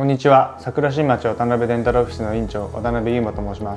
んにちは。桜新町渡辺デンタルオフィスの院長渡辺優馬と申します。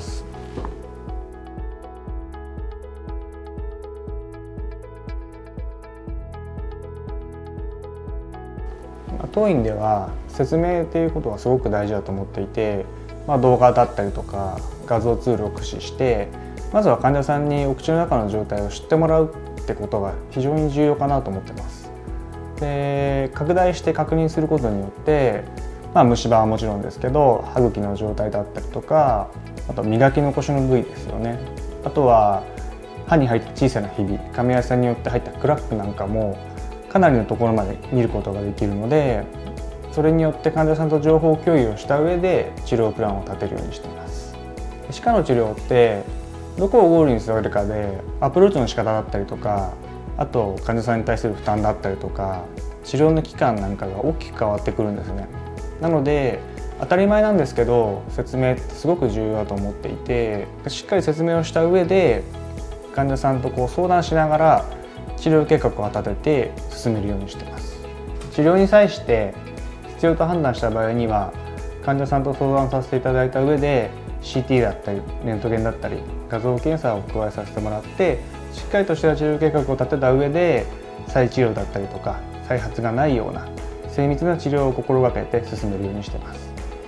当院では説明ということがすごく大事だと思っていて、動画だったりとか画像ツールを駆使してまずは患者さんにお口の中の状態を知ってもらうってことが非常に重要かなと思ってます。で、拡大して確認することによって虫歯はもちろんですけど歯茎の状態だったりとか、あと磨き残しの部位ですよね。あとは歯に入った小さなひび、噛み合わせによって入ったクラックなんかもかなりのところまで見ることができるので、それによって患者さんと情報共有をした上で治療プランを立てるようにしています。歯科の治療ってどこをゴールにするかでアプローチの仕方だったりとか、あと患者さんに対する負担だったりとか治療の期間なんかが大きく変わってくるんですね。なので当たり前なんですけど説明ってすごく重要だと思っていて、しっかり説明をした上で患者さんと相談しながら治療計画を立てて進めるようにしています。治療に際して必要と判断した場合には患者さんと相談させていただいた上で CT だったりレントゲンだったり画像検査を加えさせてもらって、しっかりとした治療計画を立てた上で再治療だったりとか再発がないような精密な治療を心がけて進めるようにしています。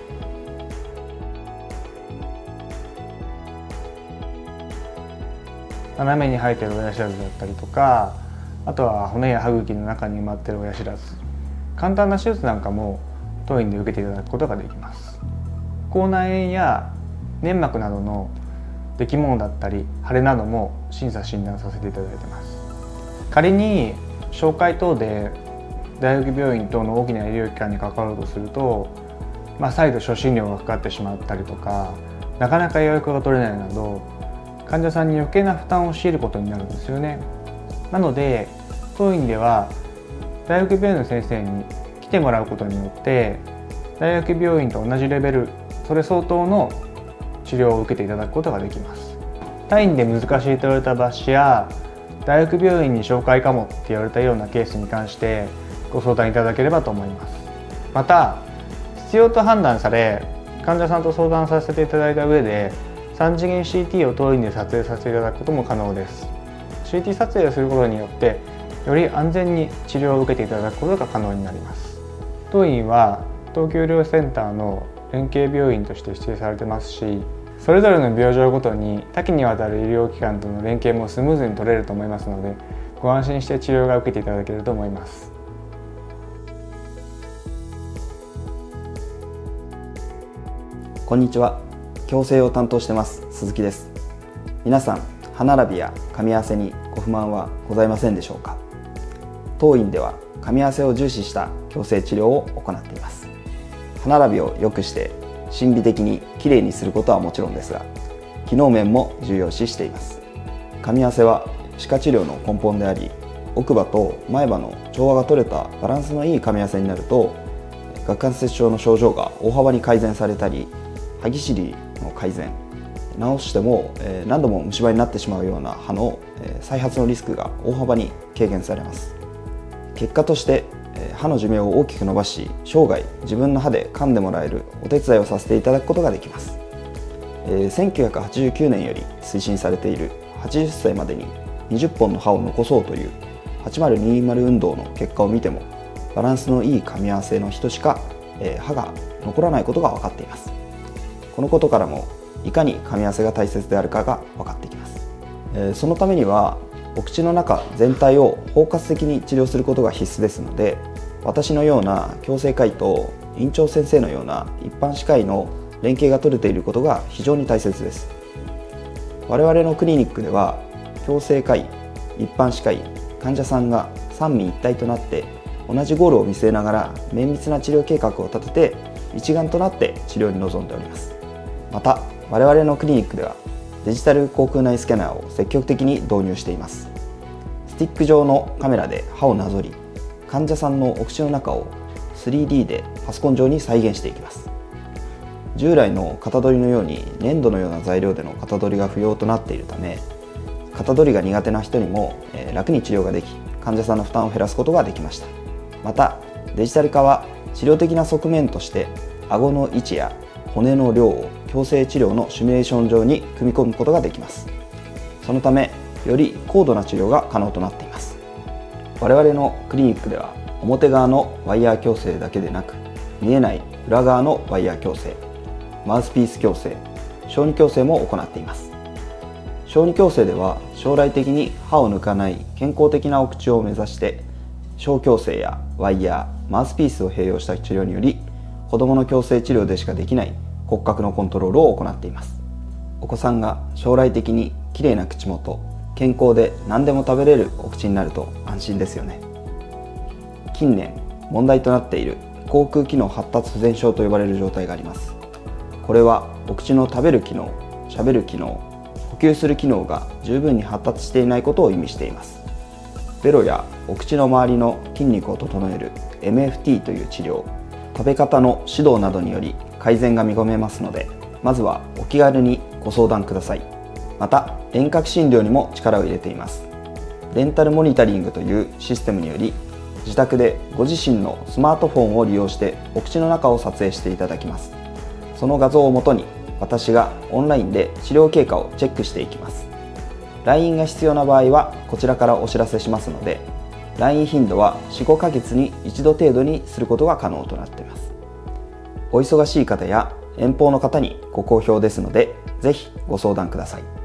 斜めに生えている親知らずだったりとか、あとは骨や歯茎の中に埋まっている親知らず、簡単な手術なんかも当院で受けていただくことができます。口内炎や粘膜などの出来物だったり腫れなども審査診断させていただいています。仮に紹介等で大学病院等の大きな医療機関に関わろうとすると、再度初診料がかかってしまったりとか、なかなか予約が取れないなど患者さんに余計な負担を強いることになるんですよね。なので当院では大学病院の先生に来てもらうことによって大学病院と同じレベル、それ相当の治療を受けていただくことができます。他院で難しいと言われた抜歯や大学病院に紹介かもって言われたようなケースに関してご相談いただければと思います。また必要と判断され患者さんと相談させていただいた上で3次元 CT を当院で撮影させていただくことも可能です。 CT 撮影をすることによってより安全に治療を受けていただくことが可能になります。当院は東京医療センターの連携病院として指定されてますし、それぞれの病状ごとに多岐にわたる医療機関との連携もスムーズに取れると思いますので、ご安心して治療が受けていただけると思います。 こんにちは。矯正を担当してます鈴木です。皆さん、歯並びや噛み合わせにご不満はございませんでしょうか？当院では噛み合わせを重視した矯正治療を行っています。歯並びを良くして心理的にきれいにすることはもちろんですが、機能面も重要視しています。噛み合わせは歯科治療の根本であり、奥歯と前歯の調和が取れたバランスのいい噛み合わせになると、顎関節症の症状が大幅に改善されたり、歯ぎしりの改善、治しても何度も虫歯になってしまうような歯の再発のリスクが大幅に軽減されます。結果として歯の寿命を大きく伸ばし、生涯自分の歯で噛んでもらえるお手伝いをさせていただくことができます。1989年より推進されている80歳までに20本の歯を残そうという8020運動の結果を見ても、バランスのいい噛み合わせの人しか歯が残らないことが分かっています。このことからもいかに噛み合わせが大切であるかが分かってきます。そのためにはお口の中全体を包括的に治療することが必須ですので、私のような矯正科医と院長先生のような一般歯科医の連携が取れていることが非常に大切です。我々のクリニックでは矯正科医、一般歯科医、患者さんが三位一体となって同じゴールを見据えながら綿密な治療計画を立てて一丸となって治療に臨んでおります。また我々のクリニックではデジタル口腔内スキャナーを積極的に導入しています。スティック状のカメラで歯をなぞり、患者さんのお口の中を 3D でパソコン上に再現していきます。従来の型取りのように粘土のような材料での型取りが不要となっているため、型取りが苦手な人にも楽に治療ができ、患者さんの負担を減らすことができました。またデジタル化は治療的な側面として顎の位置や骨の量を矯正治療のシミュレーション上に組み込むことができます。そのためより高度な治療が可能となっています。我々のクリニックでは表側のワイヤー矯正だけでなく、見えない裏側のワイヤー矯正、マウスピース矯正、小児矯正も行っています。小児矯正では将来的に歯を抜かない健康的なお口を目指して、小矯正やワイヤー、マウスピースを併用した治療により、子どもの矯正治療でしかできない骨格のコントロールを行っています。お子さんが将来的にきれいな口元、健康で何でも食べれるお口になると安心ですよね。近年問題となっている口腔機能発達不全症と呼ばれる状態があります。これはお口の食べる機能、喋る機能、呼吸する機能が十分に発達していないことを意味しています。ベロやお口の周りの筋肉を整える MFT という治療、食べ方の指導などにより改善が見込めますので、まずはお気軽にご相談ください。また遠隔診療にも力を入れています。デンタルモニタリングというシステムにより、自宅でご自身のスマートフォンを利用してお口の中を撮影していただきます。その画像をもとに私がオンラインで治療経過をチェックしていきます。 LINE が必要な場合はこちらからお知らせしますので、 LINE 頻度は 4,5 ヶ月に1度程度にすることが可能となっています。お忙しい方や遠方の方にご好評ですので、ぜひご相談ください。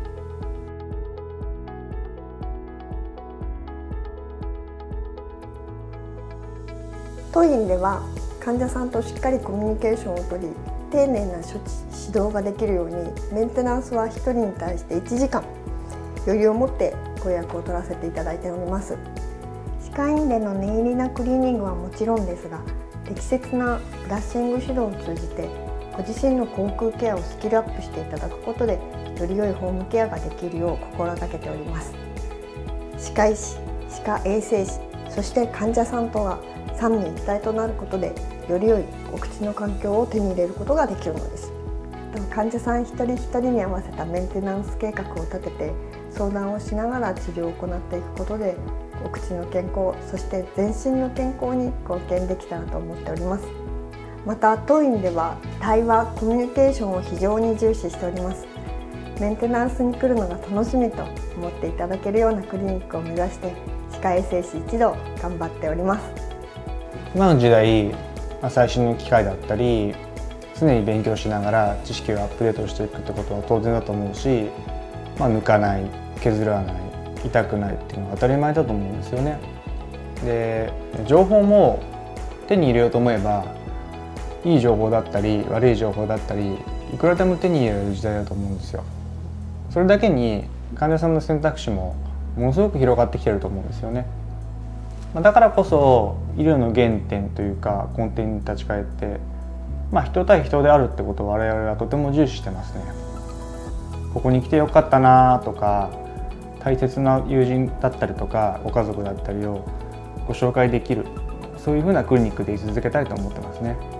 当院では患者さんとしっかりコミュニケーションをとり、丁寧な処置指導ができるように、メンテナンスは1人に対して1時間余裕を持ってご予約を取らせていただいております。歯科医院での念入りなクリーニングはもちろんですが、適切なブラッシング指導を通じてご自身の口腔ケアをスキルアップしていただくことで、より良いホームケアができるよう心がけております。歯科医師、歯科衛生士、そして患者さんとは三位一体となることで、より良いお口の環境を手に入れることができるのです。患者さん一人一人に合わせたメンテナンス計画を立てて、相談をしながら治療を行っていくことで、お口の健康、そして全身の健康に貢献できたらと思っております。また当院では対話、コミュニケーションを非常に重視しております。メンテナンスに来るのが楽しみと思っていただけるようなクリニックを目指して、歯科衛生士一同頑張っております。 今の時代、最新の機械だったり常に勉強しながら知識をアップデートしていくってことは当然だと思うし、抜かない、削らない、痛くないっていうのは当たり前だと思うんですよね。で、情報も手に入れようと思えば、いい情報だったり悪い情報だったりいくらでも手に入れられる時代だと思うんですよ。それだけに患者さんの選択肢もものすごく広がってきてると思うんですよね。だからこそ医療の原点というか根底に立ち返って、人対人であるってことを我々はとても重視してますね。ここに来てよかったなとか、大切な友人だったりとかご家族だったりをご紹介できる、そういうふうなクリニックで居続けたいと思ってますね。